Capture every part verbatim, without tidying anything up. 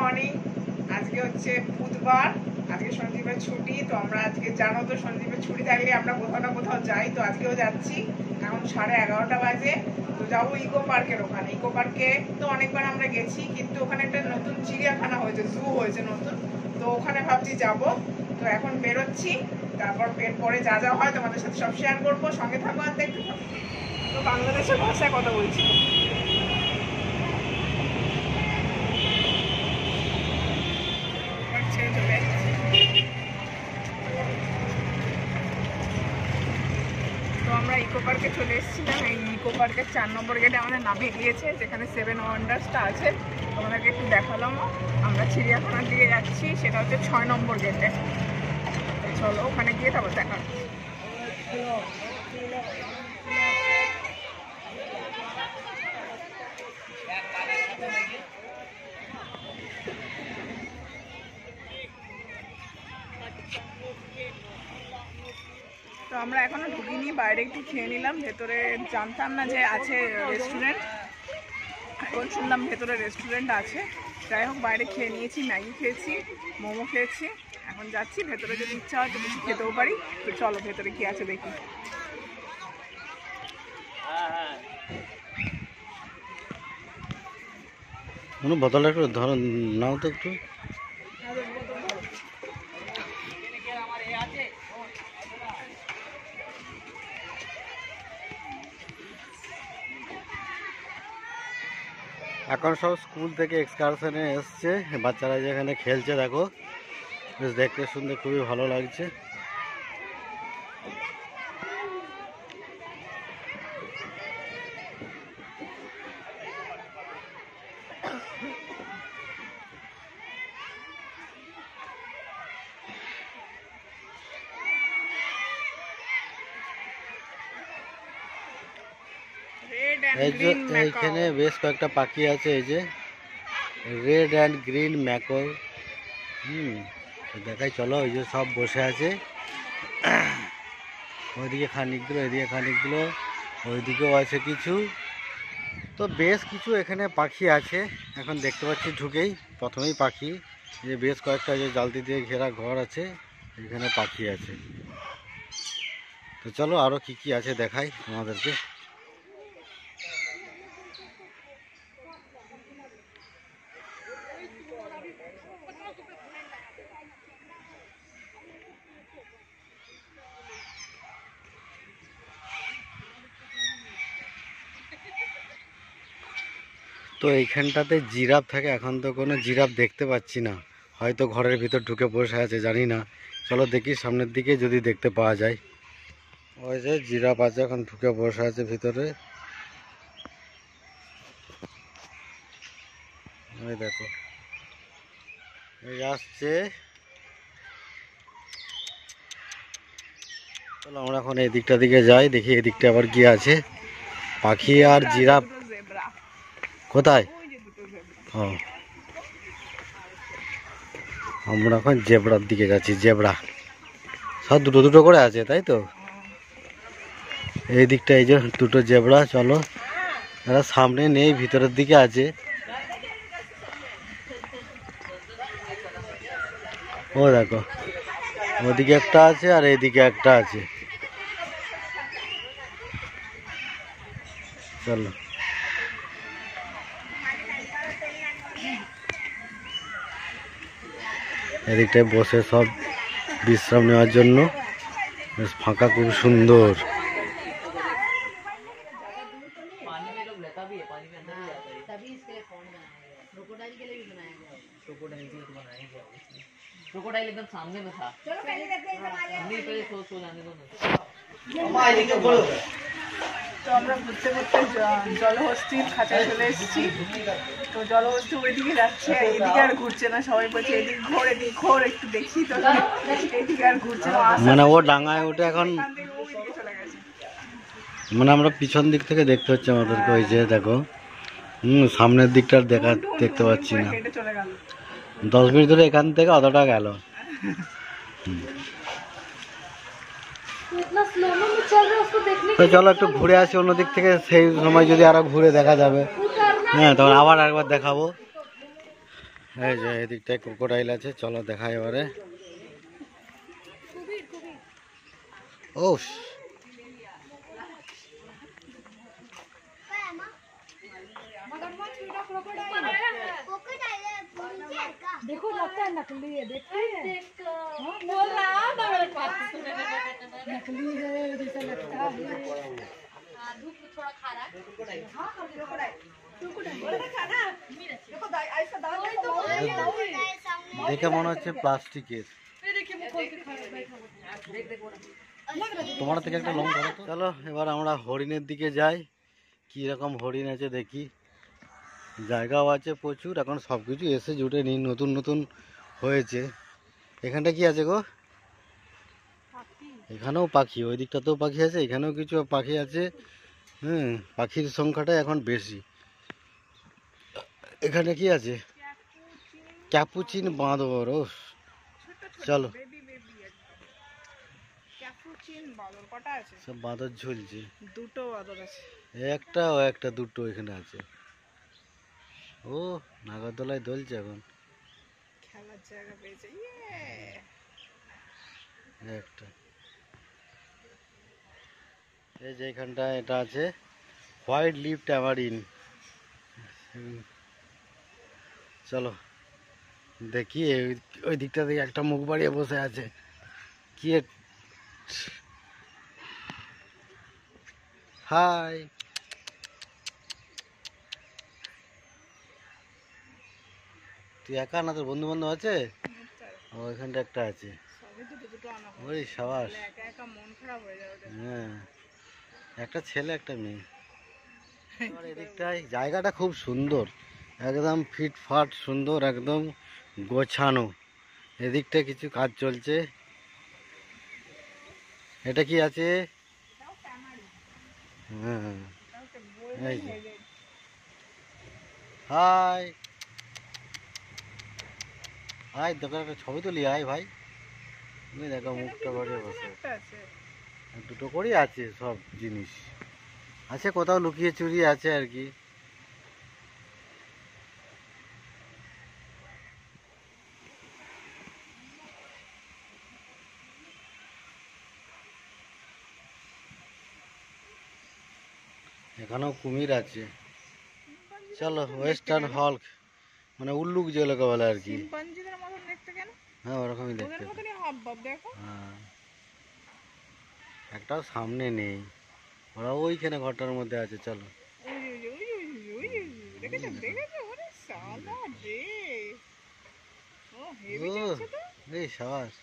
Morning. আজকে হচ্ছে বুধবার, আজকে সঞ্জীবের ছুটি। তো আমরা আজকে জানো তো সঞ্জীবের ছুটি থাকলে আমরা কোথাও না কোথাও যাই, তো আজকেও যাচ্ছি। এখন সাড়ে এগারোটা বাজে। তো যাবো ইকো পার্কের ওখানে। ইকো পার্কে তো অনেকবার আমরা গেছি, কিন্তু ওখানে একটা নতুন চিড়িয়াখানা হয়েছে, জু হয়েছে নতুন। তো ওখানে ভাবছি যাব। তো এখন বেরোচ্ছি, তারপর বের পরে যা যা হয় তোমাদের সাথে সব শেয়ার করবো। সঙ্গে থাকো আর দেখতে থাকো। তো বাংলাদেশের ভাষায় কথা বলছি। তো আমরা ইকো পার্কে চলে এসেছিলাম। এই ইকো পার্কের চার নম্বর গেটে আমাদের নামিয়ে দিয়েছে, যেখানে সেভেন ওয়ান্ডার্সটা আছে। তোমাদেরকে একটু দেখালাম। আমরা চিড়িয়াখানার দিকে যাচ্ছি, সেটা হচ্ছে ছয় নম্বর গেটে। চলো ওখানে গিয়ে তারপর দেখা। তো আমরা এখনো ঢুকিনি, বাইরে একটু খেয়ে নিলাম। ভেতরে জানতাম না যে আছে রেস্টুরেন্ট, এখন শুনলাম ভেতরে রেস্টুরেন্ট আছে। যাই হোক, বাইরে খেয়ে নিয়েছি, ম্যাগি খেয়েছি, মোমো খেয়েছি। এখন যাচ্ছি ভেতরে, যদি ইচ্ছা হয় তো কিছু খেতেও পারি। তো চলো ভেতরে কি আছে দেখি। বোতলটা একটু ধরো, নাও তো একটু। এখন সব স্কুল থেকে এক্সকারশনে এসছে, বাচ্চারা যেখানে খেলছে দেখো, বেশ দেখতে শুনতে খুবই ভালো লাগছে। এইখানে বেশ কয়েকটা পাখি আছে, এই যে রেড অ্যান্ড গ্রিন ম্যাকল। হুম দেখাই চলো, ওই যে সব বসে আছে। ওইদিকে খানিকগুলো, এদিকে খানিকগুলো, ওইদিকেও আছে কিছু। তো বেশ কিছু এখানে পাখি আছে। এখন দেখতে পাচ্ছি ঢুকেই প্রথমেই পাখি, যে বেশ কয়েকটা যে জালতি দিয়ে ঘেরা ঘর আছে, এখানে পাখি আছে। তো চলো আরও কি কি আছে দেখাই তোমাদেরকে। তো এইখানটাতে জিরাফ থাকে, এখন তো কোনো জিরাফ দেখতে পাচ্ছি না, হয়তো ঘরের ভিতর ঢুকে বসে আছে, জানি না। চলো দেখি সামনের দিকে যদি দেখতে পাওয়া যায়। ওই যে জিরাফ আছে, এখন ঢুকে বসে আছে ভিতরে। ওই দেখো এই আসছে। চলো আমরা এখন এই দিকটা দিকে যাই, দেখি এই দিকটা আবার কি আছে। পাখি আর জিরাফ কোথায়? ও আমরা এখন জেব্রার দিকে যাচ্ছি। জেব্রা সব দুটো দুটো করে আছে, তাই তো? এই দিকটা এই যে দুটো জেব্রা। চলো, এরা সামনে নেই, ভিতরের দিকে আছে। ও দেখো, ওদিকে একটা আছে আর এইদিকে একটা আছে। চলো এদিকটায় বসে সব বিশ্রাম নেওয়ার জন্য, বেশ ফাঁকা, খুব সুন্দর। क्रोकोडाइल एकदम सामने में था। चलो पहले देखते हैं, नहीं पहले सो सो जाने दो ना। তো আমরা ঘুরতে ঘুরতে জলহস্তির খাঁচায় চলে এসেছি। তো জলহস্তি ওইদিকে যাচ্ছে, এদিকে আর ঘুরছে না। সবাই বলছে এদিক ঘোর, এদিক ঘোর, একটু দেখি। তো এদিকে আর ঘুরছে না, মানে ও ডাঙায় উঠে এখন চলে গেছে। মানে আমরা পিছন দিক থেকে দেখতে হচ্ছে আমাদেরকে। ওই যে দেখো, হুম সামনের দিকটা দেখা দেখতে পাচ্ছি না। দশ মিনিট ধরে এখান থেকে অতটা গেল। তো চলো একটু ঘুরে আসি অন্য দিক থেকে, সেই সময় যদি আরো ঘুরে দেখা যাবে। হ্যাঁ তখন আবার একবার দেখাবো। এই যে এদিকটায় ক্রোকোডাইল আছে, চলো দেখাই এবারে। ও देखो लगता है नकली है, देखते हैं बोल रहा था मेरे पास नकली है जैसा लगता है। धूप थोड़ा खा रहा है দেখে মনে হচ্ছে প্লাস্টিকের। তোমার থেকে একটা লং করো তো। চলো এবার আমরা হরিণের দিকে যাই, কি রকম হরিণ আছে দেখি। জায়গাও আছে প্রচুর, এখন সব কিছু এসে জুটে নি, নতুন নতুন হয়েছে। এখানটা কি আছে গো? এখানেও পাখি, ওই দিকটাতেও পাখি আছে, এখানেও কিছু পাখি আছে। হুম, পাখির সংখ্যাটা এখন বেশি। এখানে কি আছে? ক্যাপুচিন বাঁদর। ও চলো, ক্যাপুচিন বাঁদর কটা আছে? সব বাঁদর ঝুলছে। দুটো বাঁদর আছে। একটা ও একটা দুটো এখানে আছে। ও নাগরদোলায় দোলছে এখন। খেলার জায়গা পেয়েছে, ইয়ে একটা এই যে এখানটা এটা আছে হোয়াইট লিপ ট্যামারিন। চলো দেখি, ওই- ওই দিকটা থেকে একটা মুখ বাড়িয়ে বসে আছে। কি এ- হাই, তুই একা না, তোর বন্ধু বান্ধব আছে? ও এখানটা একটা আছে। সবই দুটো দুটো আনা হয়। ওই সাবাস। তাহলে একা একা মন খারাপ হয়ে যাবে ওদের। হ্যাঁ, একটা ছেলে একটা মেয়ে। এবার এদিকটায় জায়গাটা খুব সুন্দর, একদম ফিটফাট সুন্দর, একদম গোছানো। এদিকটা কিছু কাজ চলছে। এটা কি আছে? হ্যাঁ, এই যে হাই হাই, দোকান একটা ছবি তুলি। হাই ভাই, তুমি দেখো মুখটা বাড়িয়ে বসে। একটা আছে। দুটো করেই আছে, সব জিনিস আছে, কোথাও লুকিয়ে চুরিয়ে আছে আর কি। এখানেও কুমির আছে। চলো, ওয়েস্টার্ন হল্ক মানে উল্লুক যেগুলোকে বলে আর কি। চিম্পাঞ্জিদের মতন দেখতে কেন? হ্যাঁ, ওরকমই ওদের দেখতে। মতনই হাবভাব দেখো। হ্যাঁ, একটাও সামনে নেই, ওরা ওইখানে ঘরটার মধ্যে আছে। চলো, ওই যে, ওই যে, ওই যে, ওই যে, ওই যে, দেখেছো দেখেছো? ওরে শালা রে, ও হেভি ও যাচ্ছে তো। এই সাবাস।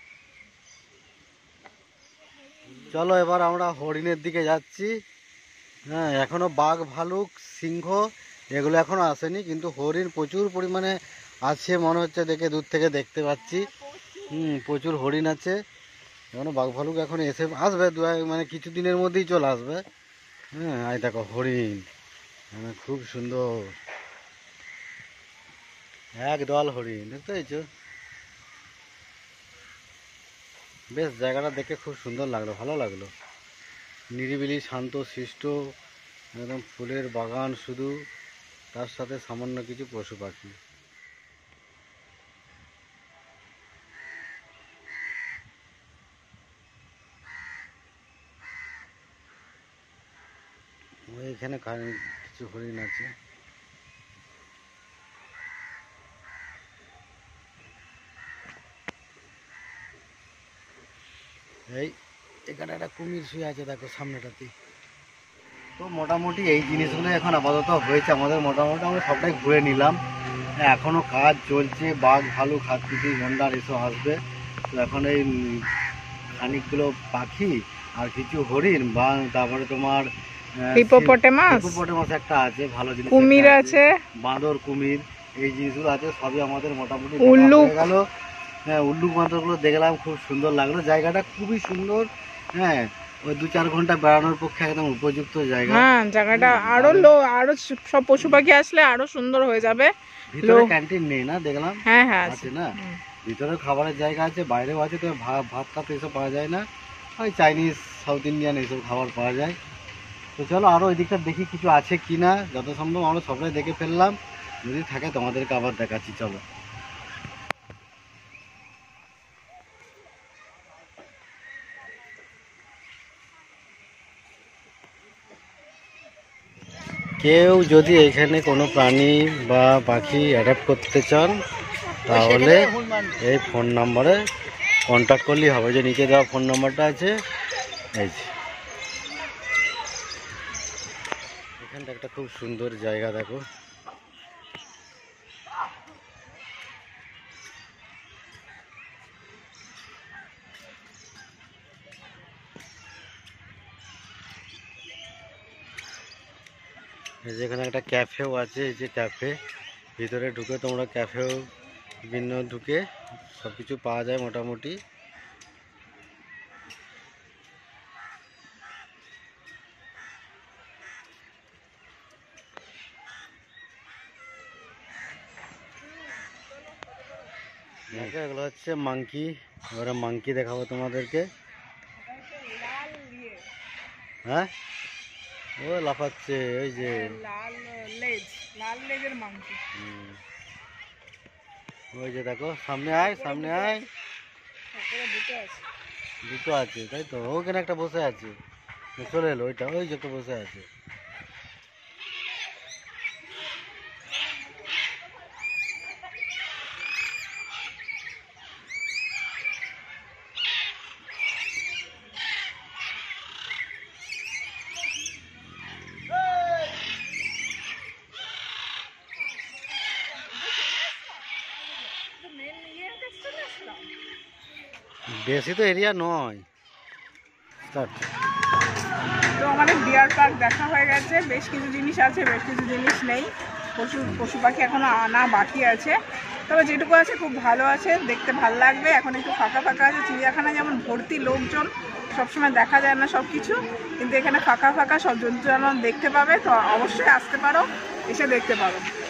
চলো এবার আমরা হরিণের দিকে যাচ্ছি। হ্যাঁ, এখনো বাঘ ভালুক সিংহ এগুলো এখনো আসেনি, কিন্তু হরিণ প্রচুর পরিমাণে আছে মনে হচ্ছে, দেখে দূর থেকে দেখতে পাচ্ছি। হুম, প্রচুর হরিণ আছে। এখনো বাঘ ভালুক এখন এসে আসবে, দু এক- মানে কিছু দিনের মধ্যেই চলে আসবে। হ্যাঁ, এই দেখো হরিণ, মানে খুব সুন্দর এক দল হরিণ, দেখতে পেয়েছো? বেশ জায়গাটা দেখে খুব সুন্দর লাগলো, ভালো লাগলো। নিরিবিলি শান্ত শিষ্ট, একদম ফুলের বাগান শুধু, তার সাথে সামান্য কিছু পশু পাখি। এখানে কিছু হরিণ আছে। এই এখানে একটা কুমির শুয়ে আছে, দেখো সামনেটাতে। তো মোটামুটি এই জিনিসগুলো এখন আপাতত হয়েছে আমাদের, মোটামুটি আমরা সবটাই ঘুরে নিলাম। এখনো কাজ চলছে, বাঘ ভালুক হাতি গন্ডার এসব আসবে। তো এখন এই উম, খানিকগুলো পাখি আর কিছু হরিণ বা তারপরে তোমার হিপোপটেমাস, হিপোপটেমাস একটা আছে, ভালো জিনিস কুমির একটা আছে, বাঁদর কুমির, এই জিনিসগুলো আছে সবই আমাদের মোটামুটি উল্লুক। দেখা হয়ে গেল। হ্যাঁ, উল্লুক বাঁদরগুলো দেখলাম, খুব সুন্দর লাগলো, জায়গাটা খুবই সুন্দর। হ্যাঁ, ওই দু চার ঘন্টা বেড়ানোর পক্ষে একদম উপযুক্ত জায়গা। হ্যাঁ জায়গাটা আরো লো, আরো সব পশু পাখি আসলে আরো সুন্দর হয়ে যাবে। ভিতরে লো- ক্যান্টিন নেই না, দেখলাম হ্যাঁ হ্যাঁ আছে। আছে না, হুম। ভিতরে খাবারের জায়গা আছে, বাইরেও আছে। তো ভাত ভাত টাত এসব পাওয়া যায় না, ওই চাইনিজ সাউথ ইন্ডিয়ান এইসব খাবার পাওয়া যায়। তো চলো আরও ওই দিকটা দেখি কিছু আছে কি না, যত সম্ভব আমরা সবাই দেখে ফেললাম। যদি থাকে তোমাদেরকে আবার দেখাচ্ছি, চলো। কেউ যদি এখানে কোনো প্রাণী বা পাখি অ্যাডাপ্ট করতে চান তাহলে এই ফোন নাম্বারে কন্ট্যাক্ট করলেই হবে। যে নিচে দেওয়া ফোন নাম্বারটা আছে, এই যে। এখানটা একটা খুব সুন্দর জায়গা, দেখো। এই যে এখানে একটা ক্যাফেও আছে, এই যে ক্যাফে। ভিতরে ঢুকে তোমরা ক্যাফেও বিভিন্ন ঢুকে সব কিছু পাওয়া যায় মোটামুটি। এগুলো হচ্ছে মাংকি। এবারে মাংকি দেখাবো তোমাদেরকে। হ্যাঁ, ও লাফাচ্ছে, ওই যে লাল লেজ, লাল লেজের মাংকি। ওই যে দেখো, সামনে আয়, সামনে আয়। দুটো আছে, দুটো আছে, তাই তো। ওখানে একটা বসে আছে, চলে এলো ওইটা, ওই যে একটা বসে আছে। বেশি তো এরিয়া নয়। স্টার্ট। তো আমাদের ডিয়ার পার্ক দেখা হয়ে গেছে। বেশ কিছু জিনিস আছে, বেশ কিছু জিনিস নেই। পশু পশু পাখি এখনো আনা বাকি আছে, তবে যেটুকু আছে খুব ভালো আছে, দেখতে ভালো লাগবে। এখন একটু ফাঁকা ফাঁকা আছে। চিড়িয়াখানা যেমন ভর্তি লোকজন, সবসময় দেখা যায় না সব কিছু, কিন্তু এখানে ফাঁকা ফাঁকা সব জন্তু জানোয়ার দেখতে পাবে। তো অবশ্যই আসতে পারো, এসে দেখতে পারো।